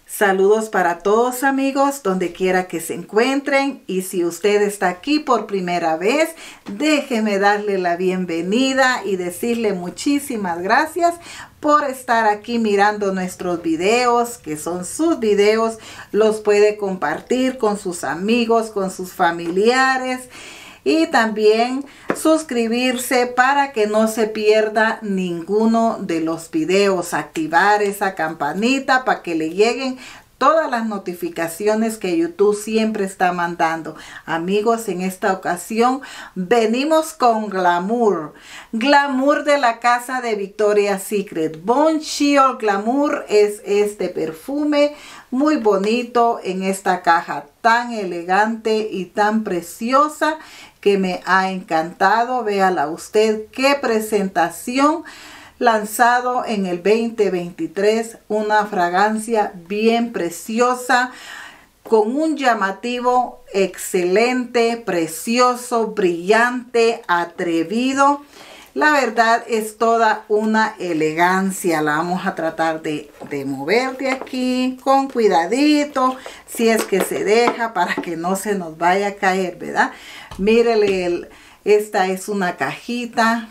Saludos para todos amigos, donde quiera que se encuentren, y si usted está aquí por primera vez, déjeme darle la bienvenida y decirle muchísimas gracias por estar aquí mirando nuestros videos, que son sus videos. Los puede compartir con sus amigos, con sus familiares. Y también suscribirse para que no se pierda ninguno de los videos. Activar esa campanita para que le lleguen todas las notificaciones que YouTube siempre está mandando. Amigos, en esta ocasión venimos con Glamour. Glamour de la casa de Victoria's Secret. Bon Sheer Glamour es este perfume muy bonito en esta caja tan elegante y tan preciosa que me ha encantado. Véala usted, qué presentación. Lanzado en el 2023, una fragancia bien preciosa, con un llamativo excelente, precioso, brillante, atrevido. La verdad es toda una elegancia. La vamos a tratar de mover de aquí con cuidadito, si es que se deja, para que no se nos vaya a caer, ¿verdad? Mírele, esta es una cajita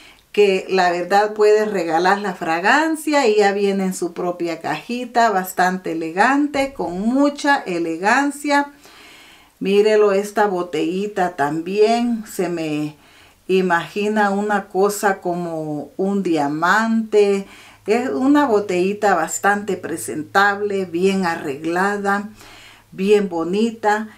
que la verdad puede regalar la fragancia y ya viene en su propia cajita, bastante elegante, con mucha elegancia. Mírelo, esta botellita también se me imagina una cosa como un diamante. Es una botellita bastante presentable, bien arreglada, bien bonita.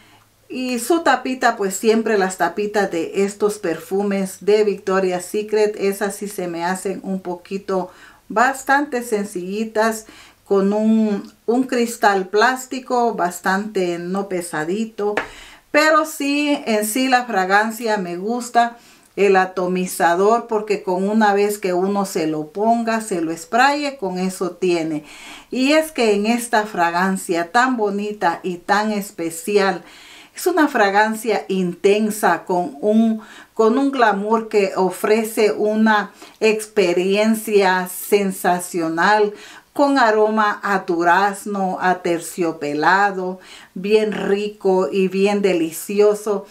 Y su tapita, pues siempre las tapitas de estos perfumes de Victoria's Secret, esas sí se me hacen un poquito bastante sencillitas, con un cristal plástico bastante no pesadito. Pero sí, en sí la fragancia me gusta. El atomizador, porque con una vez que uno se lo ponga, se lo spraye, con eso tiene. Y es que en esta fragancia tan bonita y tan especial, es una fragancia intensa con un glamour que ofrece una experiencia sensacional, con aroma a durazno, a terciopelado, bien rico y bien delicioso,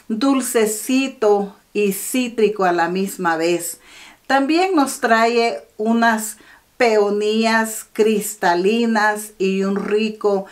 dulcecito y cítrico a la misma vez. También nos trae unas peonías cristalinas y un rico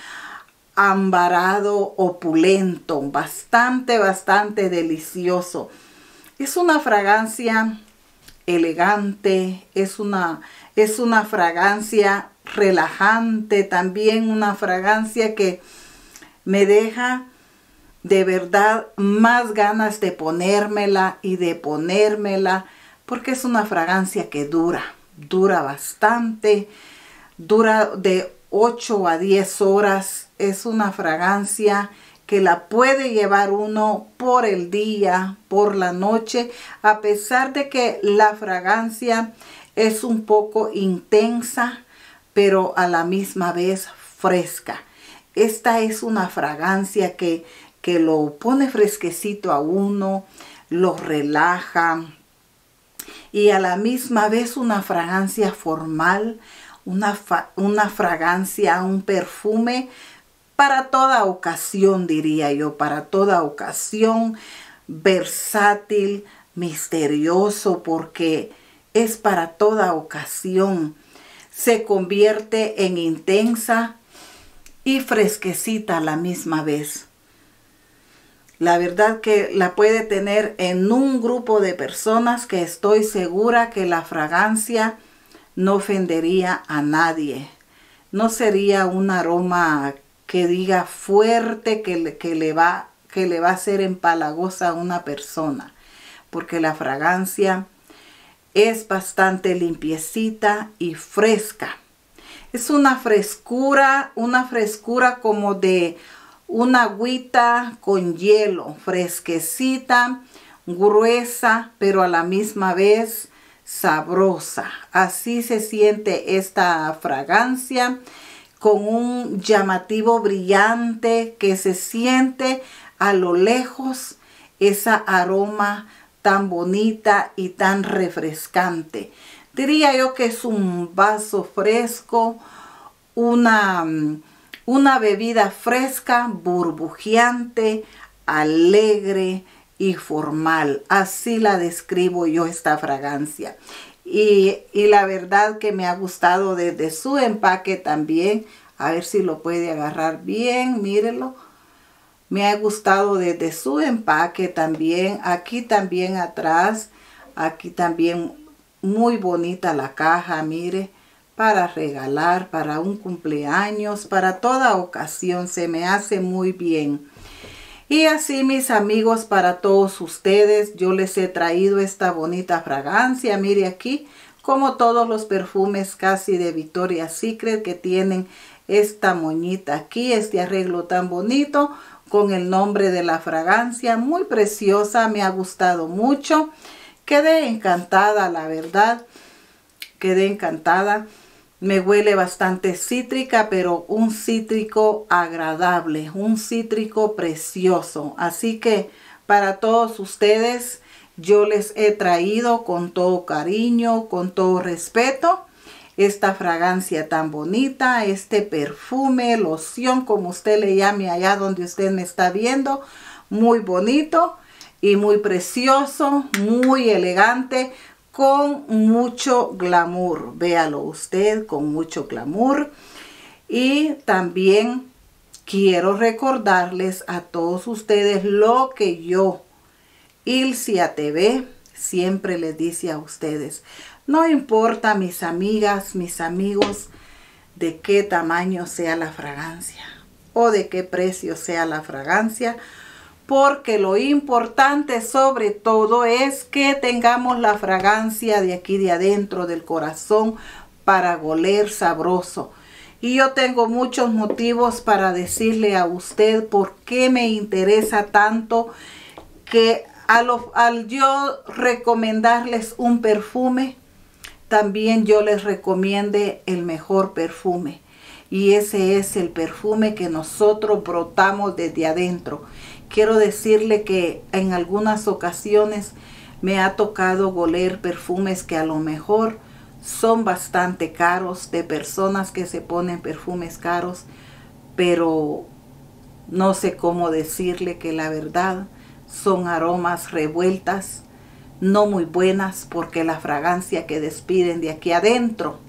ambarado opulento, bastante delicioso. Es una fragancia elegante, es una fragancia relajante, también una fragancia que me deja de verdad más ganas de ponérmela y de ponérmela, porque es una fragancia que dura bastante, dura de 8 a 10 horas. Es una fragancia que la puede llevar uno por el día, por la noche, a pesar de que la fragancia es un poco intensa, pero a la misma vez fresca. Esta es una fragancia que lo pone fresquecito a uno, lo relaja, y a la misma vez una fragancia formal, una fragancia, un perfume para toda ocasión, diría yo, para toda ocasión, versátil, misterioso, porque es para toda ocasión. Se convierte en intensa y fresquecita a la misma vez. La verdad que la puede tener en un grupo de personas que estoy segura que la fragancia no ofendería a nadie. No sería un aroma que diga fuerte, que le va a hacer empalagosa a una persona, porque la fragancia es bastante limpiecita y fresca. Es una frescura como de una agüita con hielo, fresquecita, gruesa, pero a la misma vez sabrosa. Así se siente esta fragancia, con un llamativo brillante que se siente a lo lejos, esa aroma tan bonita y tan refrescante. Diría yo que es un vaso fresco, una Una bebida fresca, burbujeante, alegre y formal. Así la describo yo, esta fragancia. Y la verdad que me ha gustado desde su empaque también. A ver si lo puede agarrar bien, mírenlo. Me ha gustado desde su empaque también. Aquí también atrás, aquí también muy bonita la caja, mire. Para regalar, para un cumpleaños, para toda ocasión, se me hace muy bien. Y así, mis amigos, para todos ustedes, yo les he traído esta bonita fragancia. Mire aquí, como todos los perfumes casi de Victoria's Secret que tienen esta moñita aquí, este arreglo tan bonito con el nombre de la fragancia, muy preciosa, me ha gustado mucho. Quedé encantada, la verdad, quedé encantada. Me huele bastante cítrica, pero un cítrico agradable, un cítrico precioso. Así que para todos ustedes yo les he traído con todo cariño, con todo respeto, esta fragancia tan bonita, este perfume, loción, como usted le llame allá donde usted me está viendo. Muy bonito y muy precioso, muy elegante, con mucho glamour. Véalo usted, con mucho glamour. Y también quiero recordarles a todos ustedes lo que yo, Ilcia TV, siempre les dice a ustedes. No importa, mis amigas, mis amigos, de qué tamaño sea la fragancia o de qué precio sea la fragancia, porque lo importante sobre todo es que tengamos la fragancia de aquí de adentro del corazón para oler sabroso. Y yo tengo muchos motivos para decirle a usted por qué me interesa tanto que al yo recomendarles un perfume, también yo les recomiende el mejor perfume. Y ese es el perfume que nosotros brotamos desde adentro. Quiero decirle que en algunas ocasiones me ha tocado oler perfumes que a lo mejor son bastante caros, de personas que se ponen perfumes caros, pero no sé cómo decirle que la verdad son aromas revueltas, no muy buenas, porque la fragancia que despiden de aquí adentro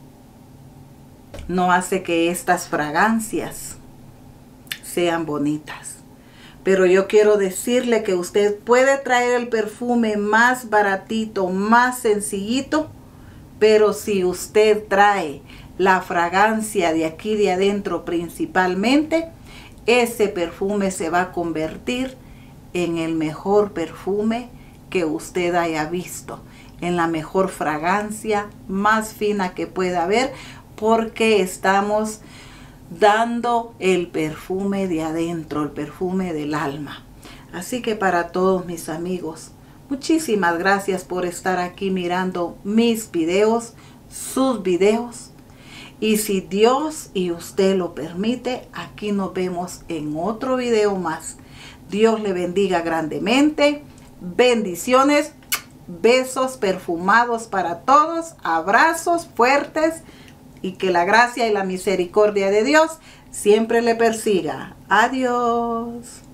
no hace que estas fragancias sean bonitas. Pero yo quiero decirle que usted puede traer el perfume más baratito, más sencillito, pero si usted trae la fragancia de aquí de adentro principalmente, ese perfume se va a convertir en el mejor perfume que usted haya visto, en la mejor fragancia más fina que pueda haber, porque estamos dando el perfume de adentro, el perfume del alma. Así que para todos mis amigos, muchísimas gracias por estar aquí mirando mis videos, sus videos. Y si Dios y usted lo permite, aquí nos vemos en otro video más. Dios le bendiga grandemente. Bendiciones, besos perfumados para todos, abrazos fuertes y que la gracia y la misericordia de Dios siempre le persiga. Adiós.